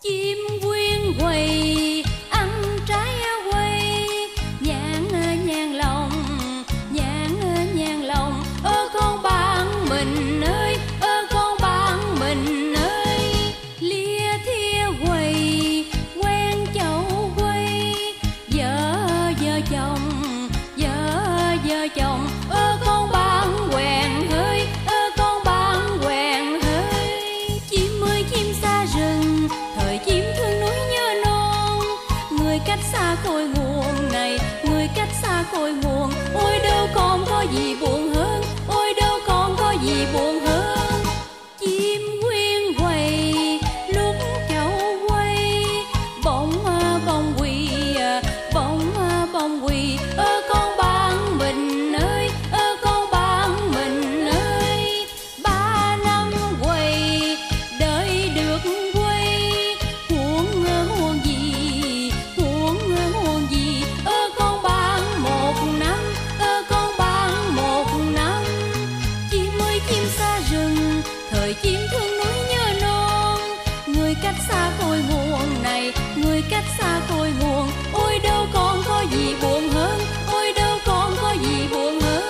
chim quyên quỳ ăn trái quay, nhạn nhàn lòng, nhạn nhàn lòng. Ơ con bạn mình ơi, ơ con bạn mình ơi, lia thia quỳ quen chậu quay, vợ chồng, vợ chồng. Ơ con bạn quèn ơi, ơ con bạn quèn ơi, chim ơi chim xa rừng, thời chim thương núi nhớ non. Người cách xa cội nguồn này, người cách xa cội nguồn. Ôi đâu còn có gì buồn hơn, ôi đâu còn có gì buồn hơn. Chim quyên quầy lúc chậu quay, bỗng bông quỳ, bỗng bông quỳ. Ơ con bạn mình ơi, ơ con bạn mình ơi, 3 năm quầy đợi được quay, huống huống gì, huống gì. Ơ con bạn 1 năm, ơ con bạn 1 năm. Chim ơi chim xa rừng, thời chim thương núi nhớ non. Người cách xa cội nguồn này, người cách xa cội nguồn. Ôi đâu còn có gì buồn hơn, ôi đâu còn có gì buồn hơn.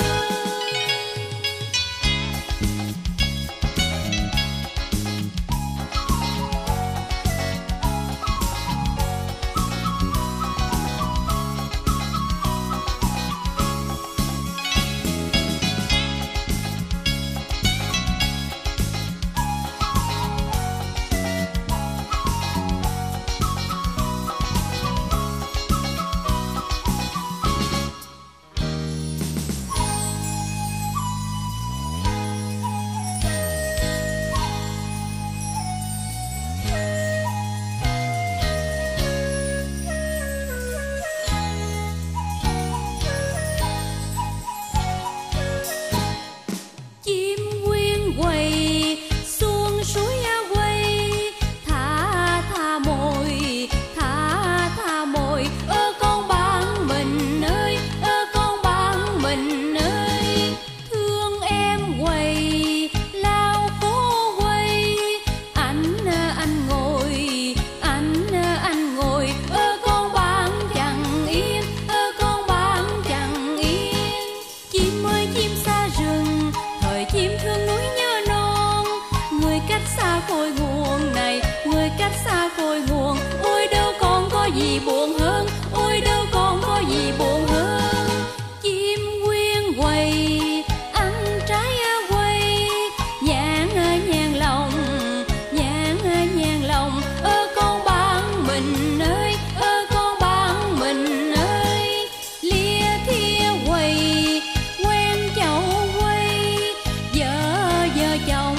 Chim quyên quầy xuống suối quay, thả thả mồi, thả mồi. Ơ con bạn mình ơi, ơ con bạn mình ơi, thương em quầy lao phố quay. Anh ngồi, anh ngồi. Ơ con bạn chẳng yên, ơ con bạn chẳng yên. Chim ơi chim xa rừng, thời chim thương núi nhớ non. Người cách xa cội nguồn này, người cách xa cội nguồn. Ôi đâu còn có gì buồn hơn, ôi đâu còn có gì buồn hơn. Chim quyên quầy ăn trái quay, nhạn nhàn lòng, nhạn nhàn lòng. Ơ con bạn mình ơi, ơ con bạn mình ơi, lia thia quầy quen chậu quay, vợ chồng,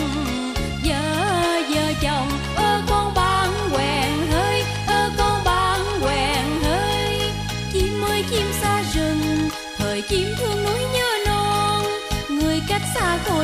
vợ chồng. Ơ con bạn quèn ơi, ơ con bạn quèn ơi, chim ơi chim xa rừng, thời chim thương núi nhớ non. Người cách xa cội